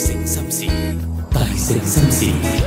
城心事，大城心事。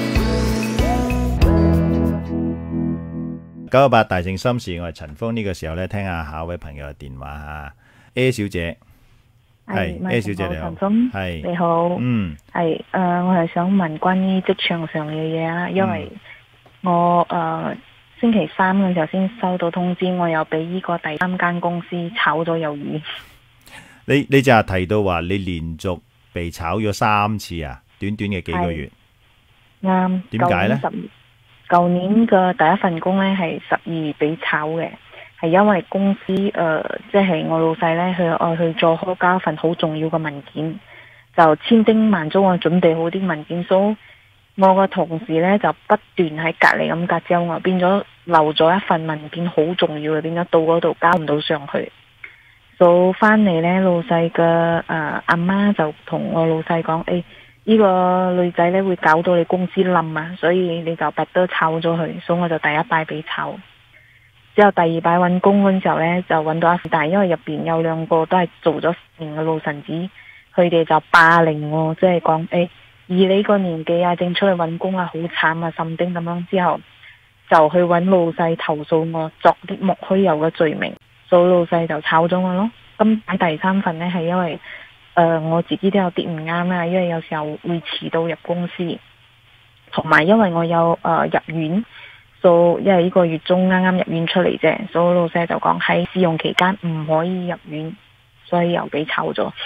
918大城心事，我係陳峰。呢個時候咧，聽下下一位朋友嘅電話吓。A 小姐，係 A 小姐你好， 陳峰， 係你好， 係我係想問關於職場上嘅嘢啊，因為我星期三嘅時候先收到通知，我又俾呢個第3間公司炒咗魷魚。 你就係提到話你連續被炒咗3次啊，短短嘅幾個月。 啱。 點解呢？ 舊年嘅第一份工呢係12月俾炒嘅，係因為公司即係我老細呢，佢愛去再開加一份好重要嘅文件，就千叮萬囑我準備好啲文件，所以我個同事呢就不斷喺隔離咁隔招我，變咗留咗一份文件好重要嘅，變咗到嗰度交唔到上去。到翻嚟呢，老細嘅阿媽就同我老細講，呢個女仔呢會搞到你公司冧啊，所以你就拔得炒咗佢，所以我就第一擺俾炒。之後第二擺揾工嗰陣時候呢，就揾到一份，但係因為入邊有2個都係做咗10年嘅老臣子，佢哋就霸凌我，即係講以你個年紀啊，正出去揾工啊，好慘啊，甚丁咁樣。之後就去揾老細投訴我作啲莫須有嘅罪名，所以老細就炒咗我咯。咁喺第3份呢，係因為我自己都有啲唔啱啦，因為有時候會遲到入公司，同埋因為我有入院，所以因為呢個月中啱啱入院出嚟啫，所以老細就講喺試用期間唔可以入院，所以又俾炒咗。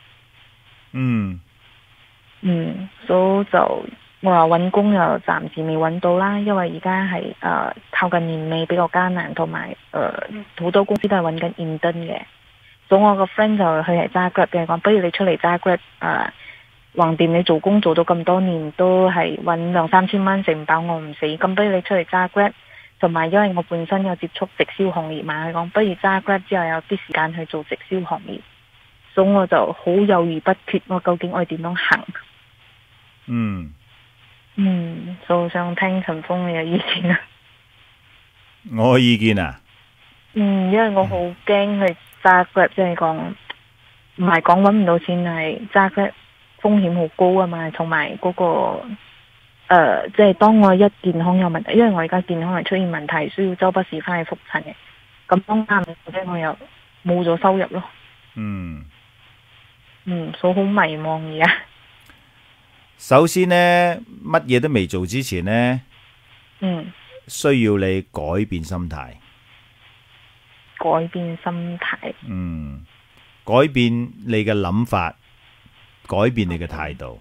所以就我話揾工又暫時未揾到啦，因為而家係靠近年尾比較艱難，同埋好多公司都係揾緊現登嘅。所以我個 friend 就佢係揸 Grab 嘅，講不如你出嚟揸 Grab，橫掂你做工做到咁多年都係揾2-3千蚊食唔飽我唔死，咁不如你出嚟揸 Grab， 同埋因為我本身有接觸直銷行業嘛，佢講不如揸 Grab 之後有啲時間去做直銷行業，所以我就好猶豫不決，我究竟我點樣行？所以想聽陳峰你嘅意見啊。 我嘅意見啊？ 因為我好驚去揸 Grab，即係講唔係講搵唔到錢，係揸 Grab 風險好高啊嘛，同埋嗰個即係當我一健康有問題，因為我而家健康係出現問題，需要周不時翻去復診嘅，咁當啱嘅我又冇咗收入咯。所以好迷茫而家。 首先呢，乜嘢都未做之前呢，需要你改變心態。 改變心態。 改變你嘅諗法，改變你嘅態度。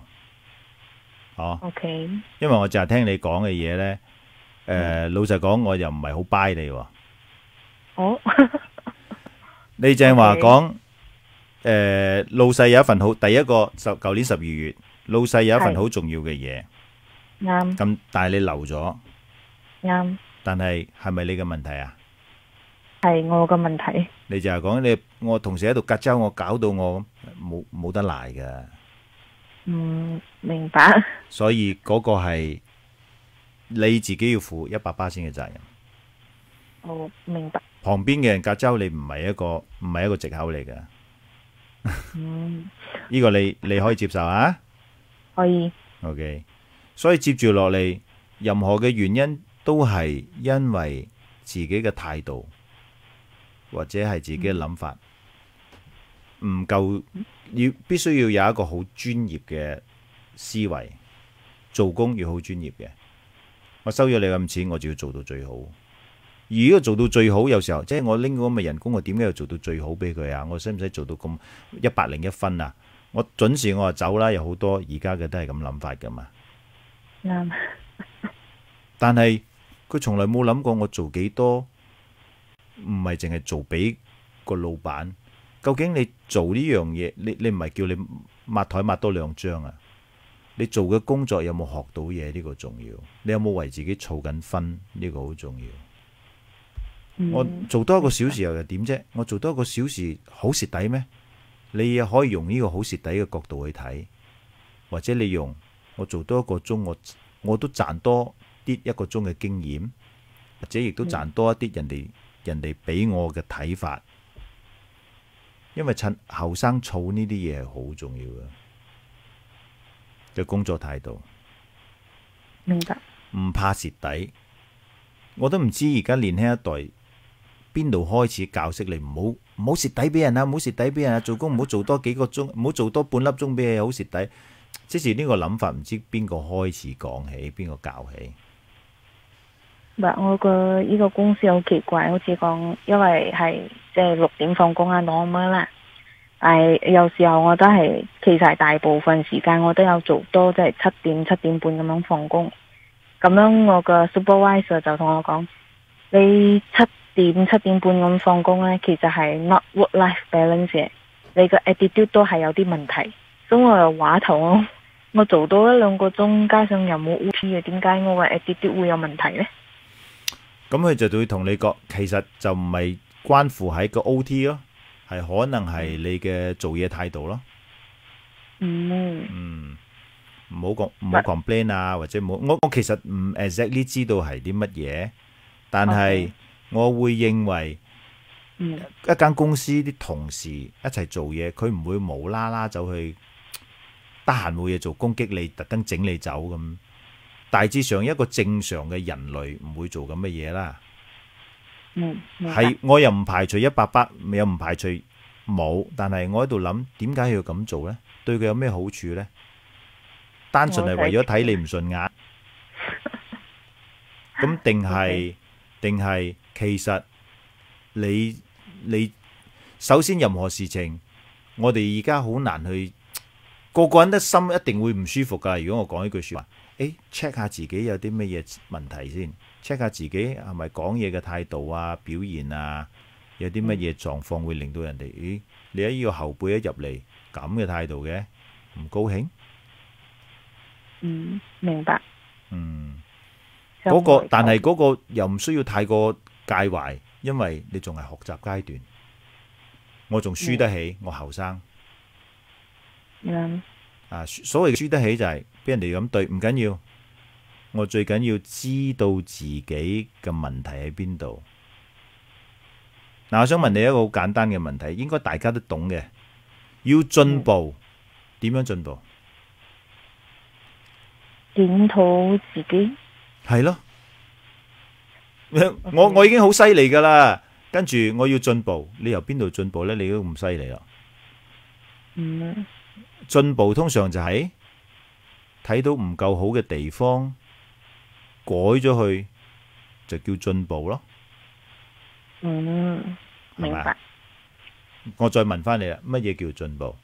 OK。 因為我就係聽你講嘅嘢呢，老實講，我又唔係好 buy 你喎。你正話講，老細有一份好，第一個舊年12月，老細有一份好重要嘅嘢。 啱。 咁但係你留咗。 啱。 但係係咪你嘅問題啊？ 係我嘅問題。 你就係講我同事喺度隔周，我搞到我冇得賴㗎。 明白。 所以嗰個係你自己要負100%嘅責任。 明白。 旁邊嘅人隔周，你唔係一個藉口嚟㗎。呢個你可以接受啊？ 可以。 OK。所以接住落嚟，任何嘅原因都係因為自己嘅態度。或者係自己嘅諗法唔夠，必須要有一個好專業嘅思維，做工要好專業嘅。我收咗你咁錢，我就要做到最好。而如果做到最好，有時候即係我拎咁嘅人工，我點解要做到最好俾佢啊？我使唔使做到咁101分啊？我準時我就走啦。有好多而家嘅都係咁諗法噶嘛。但係佢從來冇諗過我做幾多。唔係淨係做俾個老闆，究竟你做呢樣嘢，你唔係叫你抹台抹多2張啊？你做嘅工作有冇學到嘢？呢個重要。你有冇為自己儲緊分？呢個好重要。我做多1個小時又點啫？我做多1個小時好蝕底咩？你可以用呢個好蝕底嘅角度去睇，或者你用我做多1個鐘，我都賺多啲1個鐘嘅經驗，或者亦都賺多一啲人哋俾我嘅睇法，因為趁後生儲呢啲嘢係好重要嘅。 嘅工作態度， 明白。 唔怕蝕底。我都唔知而家年輕一代邊度開始教識你唔好蝕底俾人啊，唔好蝕底俾人啊，做工唔好做多幾個鐘，唔好做多半粒鐘俾你，好蝕底。即是呢個諗法，唔知邊個開始講起，邊個教起。 唔係，我個呢個公司好奇怪，好似講，因為係即係6點放工啊，normal啦。但係有時候我都係，其實大部分時間我都有做多，即係7點半咁樣放工。咁樣我個 supervisor 就同我講，你7點半咁放工呢，其實係 not work-life balance 嘅，你個 attitude 都係有啲問題。所以我又話頭我做多1-2個鐘，加上又冇 OT 嘅，點解我個 attitude 會有問題呢？ 咁佢就會同你講，其實就唔係關乎喺個 OT 咯，係可能係你嘅做嘢態度咯。唔好 complain 啊，或者唔好，我其實唔 exactly 知道係啲乜嘢，但係我會認為一間公司啲同事一齊做嘢，佢唔會無啦啦走去得閒冇嘢做攻擊你，特登整你走咁。大致上一個正常嘅人類唔會做咁嘅嘢啦。係我又唔排除100%，又唔排除冇，但係我喺度諗，點解要咁做呢？對佢有咩好處呢？單純係為咗睇你唔順眼，咁定係其實你首先任何事情，我哋而家好難去，個人的心一定會唔舒服噶。如果我講呢句說話，check 下自己有啲乜嘢問題先，check 下自己係咪講嘢嘅態度啊、表現啊，有啲乜嘢狀況會令到人哋，你喺呢個後輩一入嚟咁嘅態度嘅，唔高興。 明白。 但係嗰個又唔需要太過介懷，因為你仲係學習階段，我仲輸得起，我後生。所謂嘅輸得起就係俾人哋咁對，唔緊要，我最緊要知道自己嘅問題喺邊度。我想問你一個好簡單嘅問題，應該大家都懂嘅，要進步，點樣進步？ 檢討自己。 係咯，我已經好犀利噶啦，跟住我要進步，你由邊度進步呢？你都咁犀利啦。進步通常就係睇到唔夠好嘅地方，改咗去，就叫進步咯。 明白。 我再問翻你啦，乜嘢叫進步？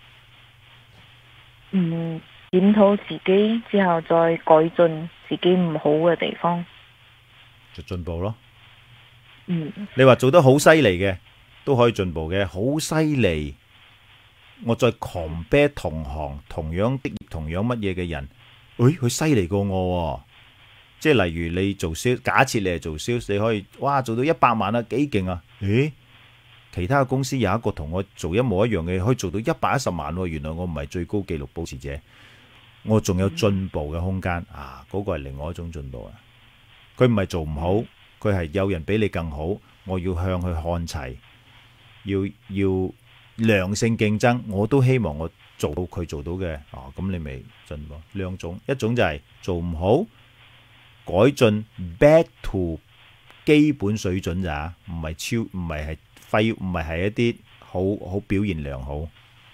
檢討自己之後再改進自己唔好嘅地方， 就進步咯。你話做得好犀利嘅都可以進步嘅，好犀利，我再 compare 同行同樣職業同樣乜嘢嘅人，佢犀利過我喎。即係例如你做 sales，假設你係做 sales，你可以做到100萬啊，幾勁啊！其他公司有一個同我做一模一樣嘅，可以做到110萬喎。原來我唔係最高紀錄保持者，我仲有進步嘅空間啊！嗰個係另外一種進步啊。佢唔係做唔好，佢係有人比你更好，我要向佢看齊，要良性競爭。我都希望我做到佢做到嘅，咁你咪進步。兩種，一種就係做唔好，改進 back to 基本水準咋，唔係一啲好表現良好。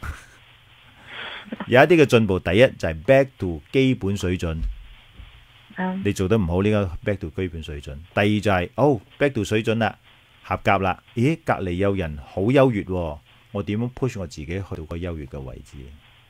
有一啲嘅進步，第一就係 back to 基本水準。你做得唔好，呢個 back to 基本水準。第二就係back to 水準啦，合格啦。隔籬有人好優越，我點樣 push 我自己去到個優越嘅位置？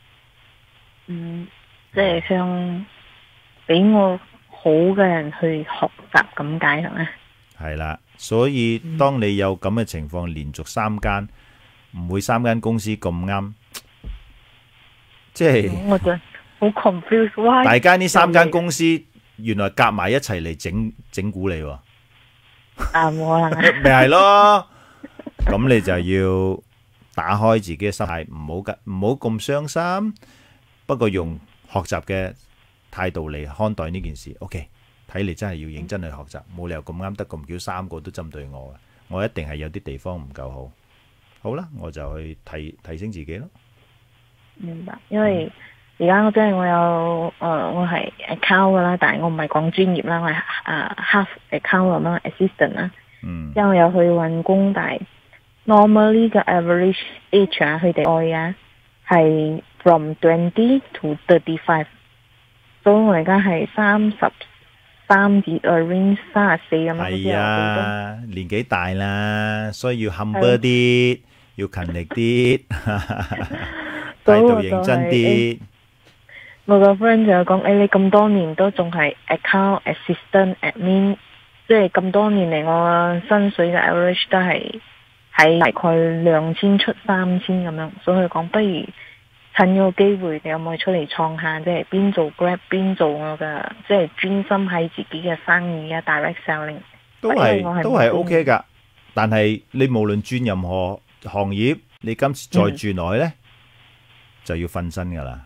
即係向比我好嘅人去學習咁解係咪？係啦，所以當你有咁嘅情況，連續3間，唔會3間公司咁啱，即係我就好 confused。 大家呢3間公司原來夾埋一齊嚟整蠱你喎。 冇可能。 咪係咯，咁你就要打開自己嘅心態，唔好咁傷心。不過用學習嘅態度嚟看待呢件事。OK， 睇嚟真係要認真去學習，冇理由咁啱得咁巧3個都針對我嘅，我一定係有啲地方唔夠好。好啦，我就去提升自己咯。 明白，因為而家即係我有我係 account 噶啦，但係我唔係講專業啦，我係half account 咁樣 assistant 啦。之後我有去揾工，但係 normally 嘅 average age 啊，佢哋愛啊係 from 20 to 35，所以我而家係33至 range 34咁樣。 係啊，年紀大啦，所以要 humble 啲，要勤力啲，態度認真啲。 我個 friend 就講：你咁多年都仲係 account assistant admin， 即係咁多年嚟，我薪水嘅 average 都係喺大概2000出3000咁樣。所以佢講，不如趁呢個機會，你有冇出嚟創下，即係邊做 Grab 邊做我嘅，即係專心喺自己嘅生意啊 ，direct selling 都係 OK 噶。但係你無論轉任何行業，你今次再轉落去呢，就要瞓身噶啦。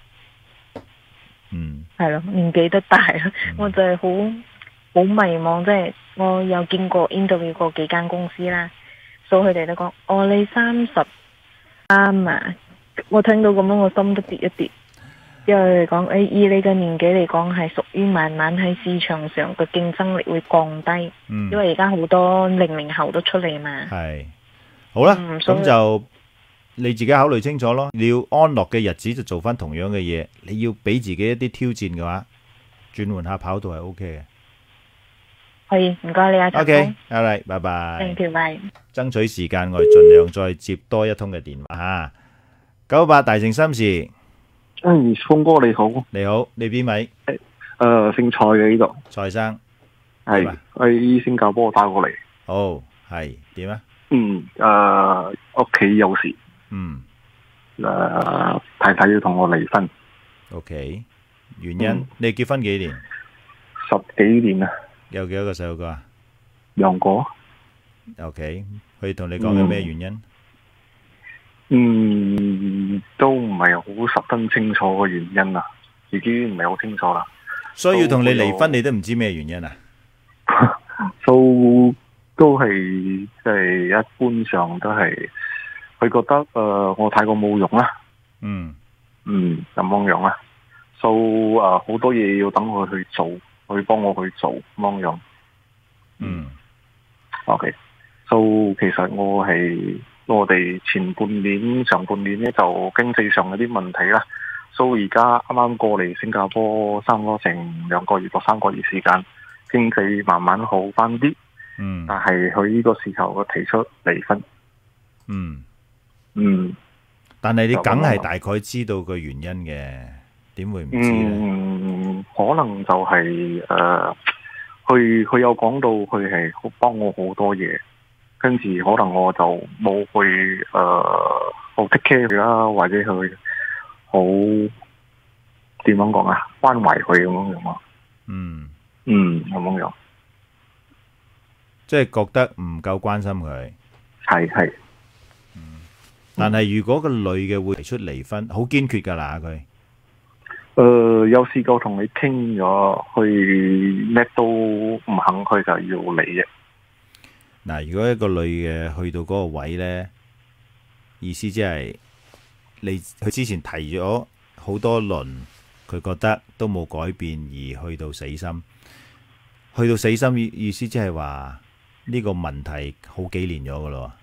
係咯，年紀都大啦，我就係好迷茫，即係我有見過 interview 過幾間公司啦，所以佢哋都講：你33啊！我聽到咁樣，我心都跌一跌，因為佢哋講：以你嘅年紀嚟講，係屬於慢慢喺市場上嘅競爭力會降低，因為而家好多00後都出嚟嘛。係， 好啦，咁就你自己考慮清楚咯。你要安樂嘅日子就做翻同樣嘅嘢，你要俾自己一啲挑戰嘅話，轉換下跑道係 OK 嘅。 可以，唔該你啊。 OK，好啦，拜拜。 Thank you，bye。 爭取時間，我哋盡量再接多一通嘅電話吓。98大城心事。 峰哥你好。 你好，你邊位？ 姓蔡嘅呢度。 蔡生。 係喺新加坡打過嚟。 好，係點啊？ 屋企有事。太太要同我離婚。 OK， 原因？你結婚幾年 ？10幾年啦。 有幾多個細路哥啊 ？2個。 OK， 佢同你講嘅咩原因？ 都唔係好十分清楚嘅原因啦，已經唔係好清楚啦。 所以要同你離婚，你都唔知咩原因啊？ 都係即係一般上都係，佢覺得我太過冇用啦。咁樣啦。好多嘢要等佢去做，去幫我去做咁樣。OK，其實我哋上半年咧就經濟上有啲問題啦，而家啱啱過嚟新加坡生咗成2個月到3個月時間，經濟慢慢好翻啲。但係佢呢個時候佢提出離婚。 但係你梗係大概知道個原因嘅，點會唔知呢？ 可能就係佢有講到佢係幫我好多嘢。跟住可能我就冇去好 take care 佢啦，或者去好點樣講啊，關懷佢咁樣啊。咁樣。 即係覺得唔夠關心佢。 係。 但係如果個女嘅會提出離婚，好堅決噶啦佢。 有試過同你傾咗，佢咩都唔肯，佢就要離嘅。 嗱，如果一個女嘅去到嗰個位呢，意思即係佢之前提咗好多輪，佢覺得都冇改變而去到死心，意思即係話呢個問題好幾年咗噶咯。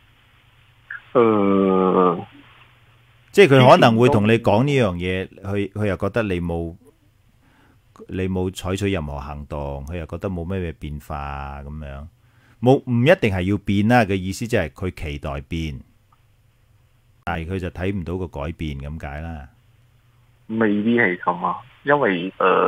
即係佢可能會同你講呢樣嘢，佢又覺得你冇採取任何行動，佢又覺得冇咩變化咁樣。唔一定係要變啦，嘅意思即係佢期待變，但係佢就睇唔到個改變咁解啦。 未必係咁啊，因為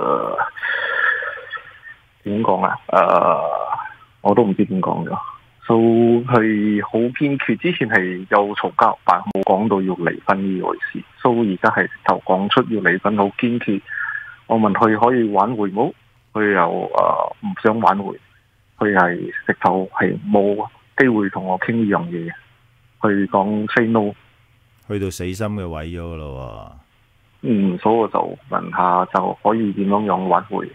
點講啊？我都唔知點講咗。係好堅決，之前係有嘈交，但冇講到要離婚呢回事。而家係直頭講出要離婚，好堅決。我問佢可以挽回冇，佢又唔想挽回。佢係直頭係冇機會同我傾呢樣嘢，佢講 say no， 去到死心嘅位咗噶咯。 所以我就問下就可以點樣挽回。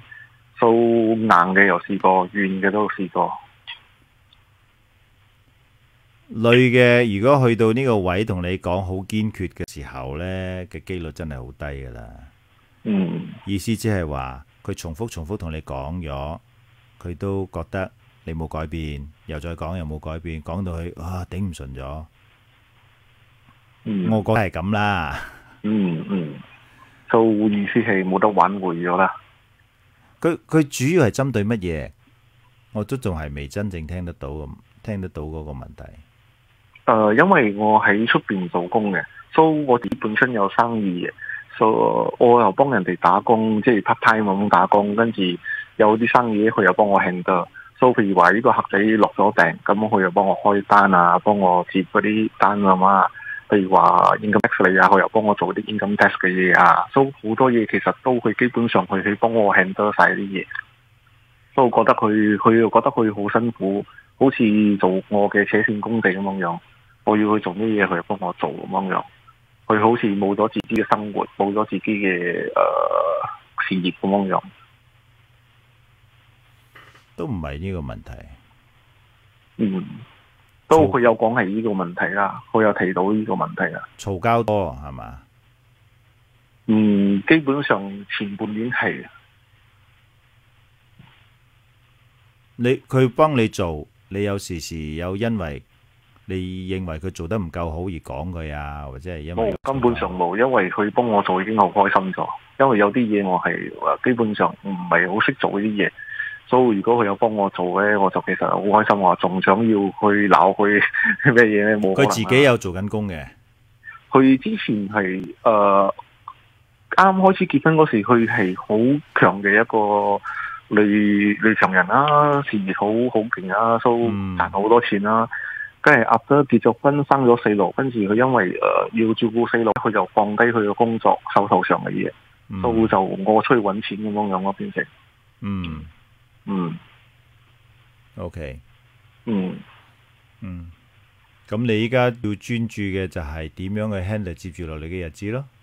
硬嘅又試過，軟嘅都試過。 女嘅如果去到呢個位同你講好堅決嘅時候呢，嘅機率真係好低噶啦。意思即係話佢重複同你講咗，佢都覺得你冇改變，又再講又冇改變，講到佢頂唔順咗。我覺得係咁啦。 就意思係冇得挽回咗啦。 佢主要係針對乜嘢？我都仲係未真正聽得到嗰個問題。 因為我喺出邊做工嘅，所以我自己本身有生意嘅，所以我又幫人哋打工，即係 part time 咁打工，跟住有啲生意佢又幫我 handle。所以譬如話呢個客仔落咗訂，咁佢又幫我開單啊，幫我接嗰啲單啊嘛。譬如話 income tax 嚟啊，佢又幫我做啲 income tax 嘅嘢啊，所以好多嘢其實都佢基本上佢去幫我 handle 晒啲嘢。所以我覺得佢又覺得佢好辛苦，好似做我嘅扯線工地咁樣。我要去做啲嘢，佢又幫我做咁樣。佢好似冇咗自己嘅生活，冇咗自己嘅事業咁樣。 都唔係呢個問題。 都佢有講係呢個問題啦，佢有提到呢個問題啦。 嘈交多係嘛？ 基本上前半年係。 佢幫你做，你有時有因為你認為佢做得唔夠好而講佢啊，或者係因為根本上冇，因為佢幫我做已經好開心咗。因為有啲嘢我係基本上唔係好識做呢啲嘢，所以如果佢有幫我做咧，我就其實好開心。我仲想要去鬧佢咩嘢咧？冇可能。 佢自己有做緊工嘅。 佢之前係啱開始結婚嗰時，佢係好強嘅一個女強人啦，事業好勁啦，都賺好多錢啦。跟住after結咗婚，生咗細路，跟住佢因為要照顧細路，佢就放低佢嘅工作，手頭上嘅嘢，都就我出去揾錢咁樣咯，變成。 OK。咁你依家要專注嘅就係點樣去 handle 接住落嚟嘅日子咯。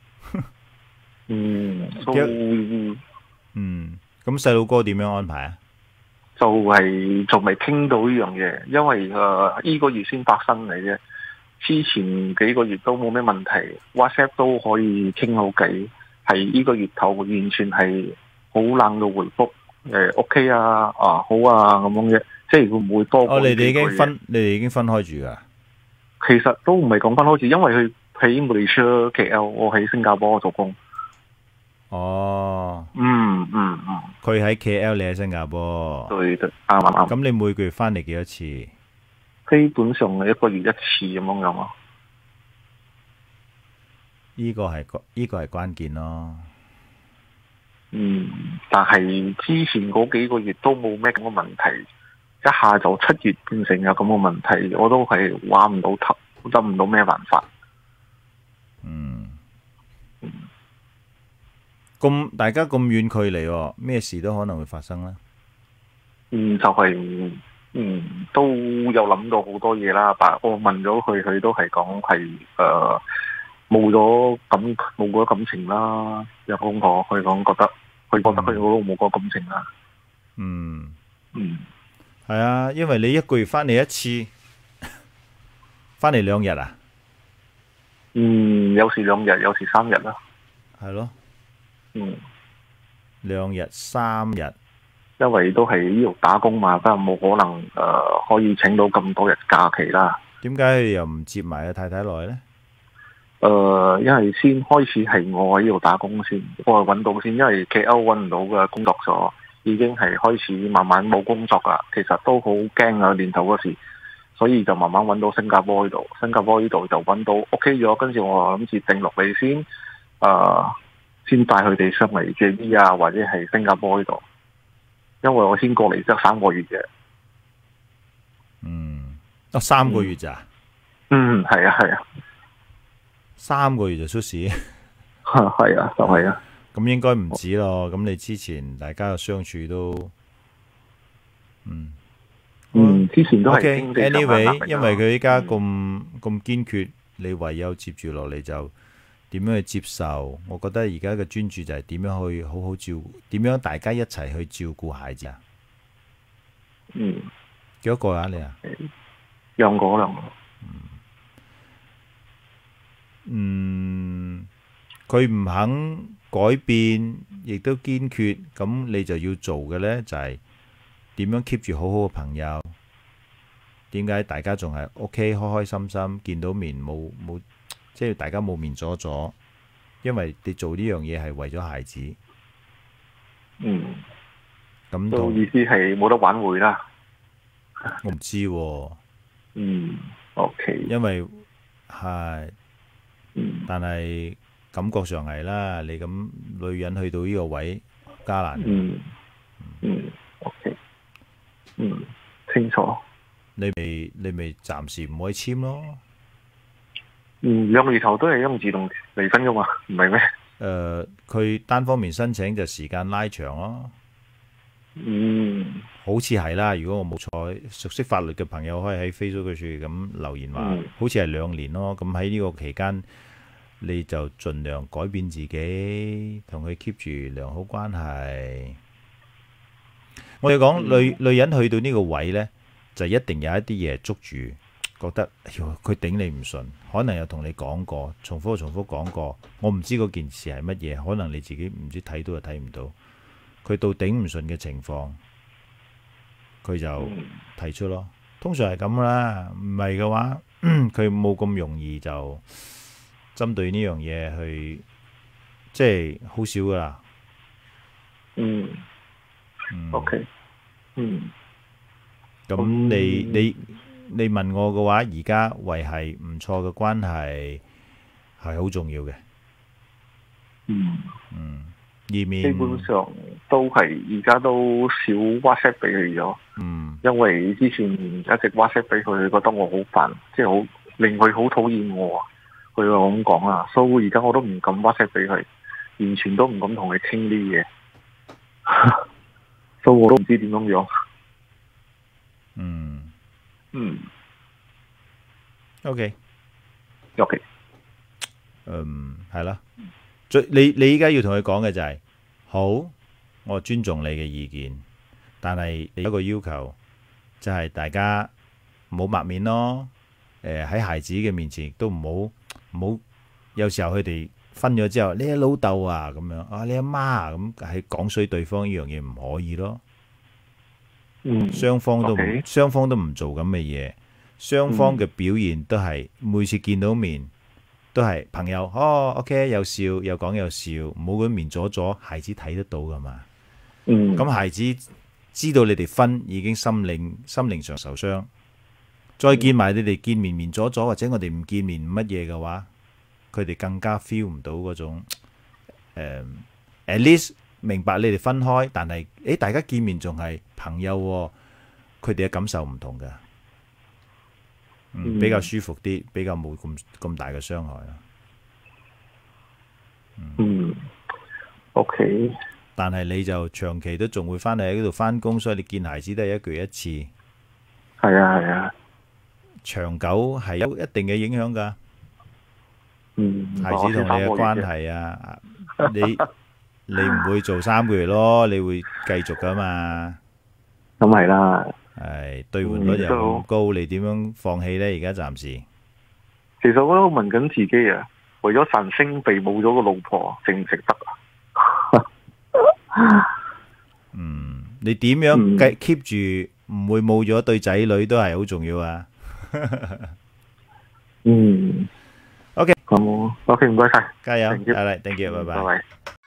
咁細路哥點樣安排啊？ 就係仲未傾到呢樣嘢，因為呢個月先發生嚟嘅，之前幾個月都冇咩問題 ，WhatsApp 都可以傾好偈，係呢個月頭完全係好冷嘅回覆，OK 啊，好啊咁樣嘅，即係會唔會多過？你哋已經分開住噶？ 其實都唔係講分開住，因為佢喺馬來西亞 KL，我喺新加坡做工。佢喺 KL， 你喺新加坡。對，啱。 咁你每個月翻嚟幾多次？ 基本上係一個月一次咁樣咯。 呢個係關鍵咯。 但係之前嗰幾個月都冇咩咁嘅問題，一下就7月變成有咁嘅問題，我都係話唔到頭，執唔到咩辦法。 大家咁遠距離，咩事都可能會發生啦。 就係都有諗到好多嘢啦。但我問咗佢都係講係冇咗感情啦。有公婆佢講覺得佢都冇個感情啦。 係啊，因為你一個月翻嚟一次，翻嚟2日啊。 有時2日，有時3日啦。 係咯。2日3日， 因為都係呢度打工嘛，梗係冇可能可以請到咁多日假期啦。 點解又唔接埋個太太落去呢？ 因為先開始係我喺呢度打工先，我係揾到先，因為 KL 揾唔到嘅工作咗，已經係開始慢慢冇工作啦。其實都好驚啊，年頭嗰時，所以就慢慢揾到新加坡呢度，新加坡呢度就揾到 OK 咗，跟住我諗住定落嚟先，先帶佢哋上嚟 JB 啊，或者係新加坡呢度，因為我先過嚟得3個月嘅。 得3個月咋？ 係啊。 3個月就出事？ 係啊，就係啊。 咁應該唔止咯。咁你之前大家嘅相處都， 之前都係。 Anyway， 因為佢依家咁堅決，你唯有接住落嚟就。點樣去接受？我覺得而家嘅專注就係點樣去好好照顧，點樣大家一齊去照顧孩子啊？幾多個啊？你啊？ 兩個。 佢唔肯改變，亦都堅決，咁你就要做嘅呢，就係點樣 keep 住好好嘅朋友。點解大家仲係 OK 開開心心，見到面冇即係大家冇面阻阻？因為你做呢樣嘢係為咗孩子。咁都意思係冇得挽回啦。 我唔知喎。 OK。 因為係，但係感覺上係啦。你咁女人去到呢個位，加難。 OK。清楚。 你咪暫時唔可以簽咯。 兩年頭都係因自動離婚噶嘛，唔係咩？ 佢單方面申請就時間拉長咯。好似係啦。如果我冇錯，熟悉法律嘅朋友可以喺 Facebook 嗰處咁留言話，好似係2年咯。咁喺呢個期間，你就盡量改變自己，同佢 keep 住良好關係。我哋講女人去到呢個位呢，就一定有一啲嘢捉住，覺得佢頂你唔順，可能有同你講過，重複講過。我唔知嗰件事係乜嘢，可能你自己唔知睇到就睇唔到。佢到頂唔順嘅情況，佢就提出咯。通常係咁啦，唔係嘅話，佢冇咁容易就針對呢樣嘢去，即係好少噶啦。 OK。 咁你問我嘅話，而家維係唔錯嘅關係係好重要嘅。以免基本上都係而家都少 WhatsApp 俾佢咗。因為之前一直 WhatsApp 俾佢，覺得我好煩，即係好令佢好討厭我。佢話咁講啦，所以而家我都唔敢 WhatsApp 俾佢，完全都唔敢同佢傾啲嘢。所以我都唔知點樣樣。 OK。係啦。你依家要同佢講嘅就係，好，我尊重你嘅意見，但係有一個要求，就係大家唔好抹面咯。喺孩子嘅面前亦都唔好，有時候佢哋分咗之後，你老豆啊咁樣，啊你阿媽啊咁，係講衰對方呢樣嘢唔可以咯。雙方都唔做咁嘅嘢，雙方嘅表現都係每次見到面都係朋友。OK 有笑有講有笑，唔好咁面阻阻，孩子睇得到噶嘛。咁孩子知道你哋分已經心靈上受傷，再見埋你哋見面面阻阻，或者我哋唔見面乜嘢嘅話，佢哋更加 feel 唔到嗰種at least 明白你哋分開，但係大家見面仲係朋友喎，佢哋嘅感受唔同㗎。比較舒服啲，比較冇咁大嘅傷害啦。 OK。 但係你就長期都仲會翻嚟喺嗰度翻工，所以你見孩子都係1個月1次。 係啊。 長久係有一定嘅影響㗎。孩子同你嘅關係啊，你唔會做3個月咯，你會繼續㗎嘛。 咁係啦。 係兌換率又咁高，你點樣放棄呢？而家暫時， 其實我都問緊自己啊，為咗神星被冇咗個老婆，值唔值得啊？ 你點樣 keep 住唔會冇咗對仔女都係好重要啊。OK， 咁OK，唔該晒， 加油，係啦，thank you，拜拜。